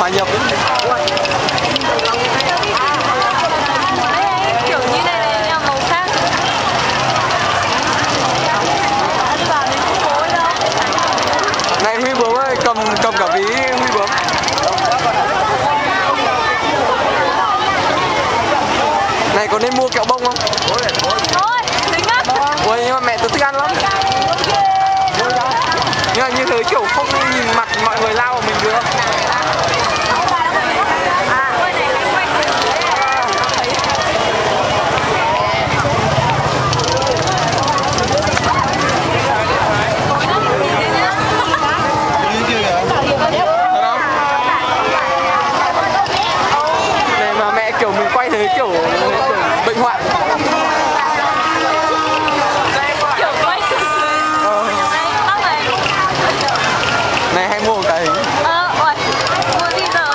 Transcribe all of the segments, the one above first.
hòa nhập. Kiểu như này này nhưng màu khác. Này Huy bướm ơi, cầm cả ví Huy bướm. Này có nên mua kẹo bông không? Thôi, tính á. Ôi nhưng mà mẹ tôi thích ăn lắm. Nhưng mà như thế kiểu không nhìn mặt mọi người lao vào mình được. Này mà mẹ kiểu mình quay thế kiểu bệnh hoạn. Này hay mua một cái hình. Ôi, mua gì giờ?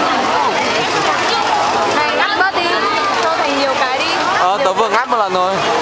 Tớ vừa ngáp một lần rồi.